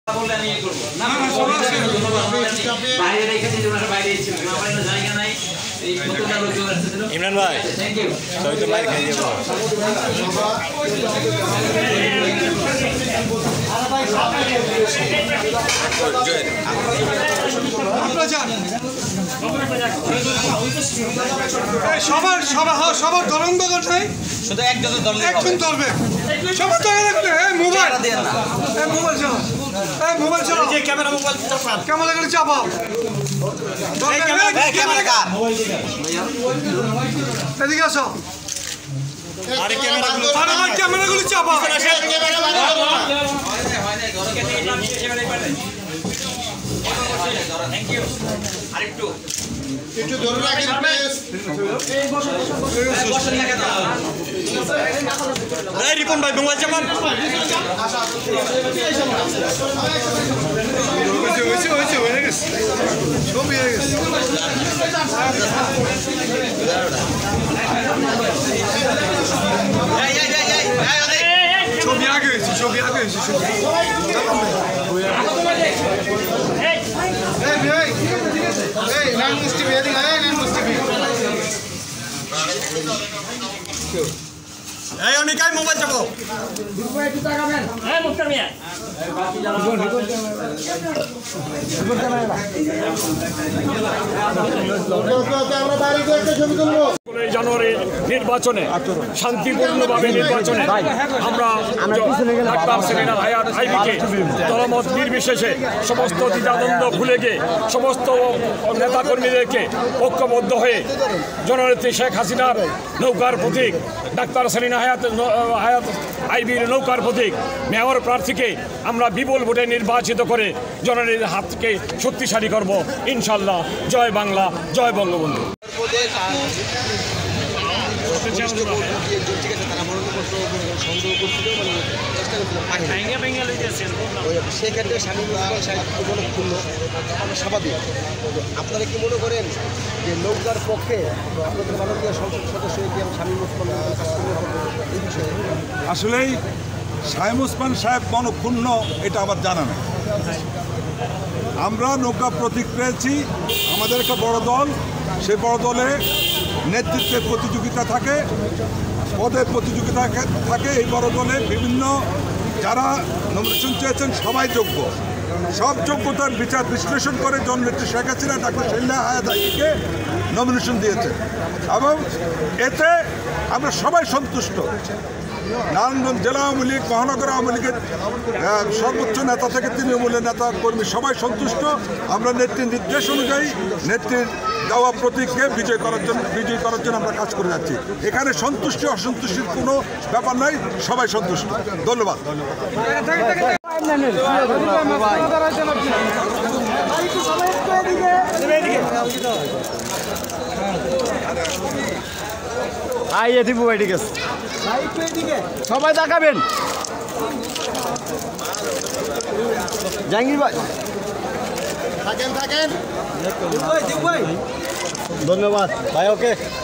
ইমরান ভাই সবাই তো বাইরে খেয়ে যাবো। সবার দলঙ্গ নাই, শুধু একজন ধরবে, সবার মোবাইল মোবাইল চালাও, ক্যামেরা মোবাইল ক্যামেরা করে চাপাও, এদিকে আসো, ক্যামেরাগুলি চাপাও। আরেকটু একটু ধরে রাখেন প্লিজ। এই রিপন ভাই মোবাইল চাপান। ছবি আগে হয়েছে, ছবি আগে হয়েছে, ছবি অনেকাই মোবাইল চাপো। জানুয়ারির নির্বাচনে শান্তিপূর্ণভাবে নির্বাচনে আমরা ডাক্তার সেলিনা হায়াৎ আইবিকে দলমত নির্বিশেষে সমস্ত দ্বিধাদ্বন্দ্ব ভুলে গিয়ে সমস্ত নেতাকর্মীদেরকে ঐক্যবদ্ধ হয়ে জননেত্রী শেখ হাসিনার নৌকার প্রতীক ডাক্তার সেলিনা হায়াৎ আইবির নৌকার প্রতীক মেয়র প্রার্থীকে আমরা বিপুল ভোটে নির্বাচিত করে জননেত্রীর হাতকে শক্তিশালী করব ইনশাল্লাহ। জয় বাংলা, জয় বঙ্গবন্ধু। সেক্ষেত্রে স্বাভাবিক। আপনারা কি মনে করেন যে নৌকার পক্ষে আপনাদের মাননীয় সংসদ সদস্য শামীম ওসমান এই বিষয়ে? আসলেই শামীম ওসমান সাহেব মনক্ষুণ্ণ এটা আমার জানা নেই। আমরা নৌকা প্রতীক পেয়েছি, আমাদের একটা বড় দল, সেই বড় দলে নেতৃত্বের প্রতিযোগিতা থাকে, পদের প্রতিযোগিতা থাকে। এই বড় দলে বিভিন্ন যারা নমিনেশন চেয়েছেন সবাই যোগ্য, সব যোগ্যতার বিচার বিশ্লেষণ করে জননেত্রী শেখ হাসিনা ডাক্তার সেলিনা হায়াৎ আইবিকে নমিনেশন দিয়েছেন এবং এতে আমরা সবাই সন্তুষ্ট। নারায়ণগঞ্জ জেলা আওয়ামী লীগ, মহানগর আওয়ামী লীগের সর্বোচ্চ নেতা থেকে তৃণমূলের নেতা কর্মী সবাই সন্তুষ্ট। আমরা নেত্রীর নির্দেশ অনুযায়ী নেত্রীর দেওয়া প্রতীককে বিজয়ী করার জন্য আমরা কাজ করে যাচ্ছি। এখানে সন্তুষ্টি অসন্তুষ্টির কোনো ব্যাপার নাই, সবাই সন্তুষ্ট। ধন্যবাদ। সবাই তাকাবেন। জাহাঙ্গীর ভাই থাকেন। ধন্যবাদ ভাই। ওকে।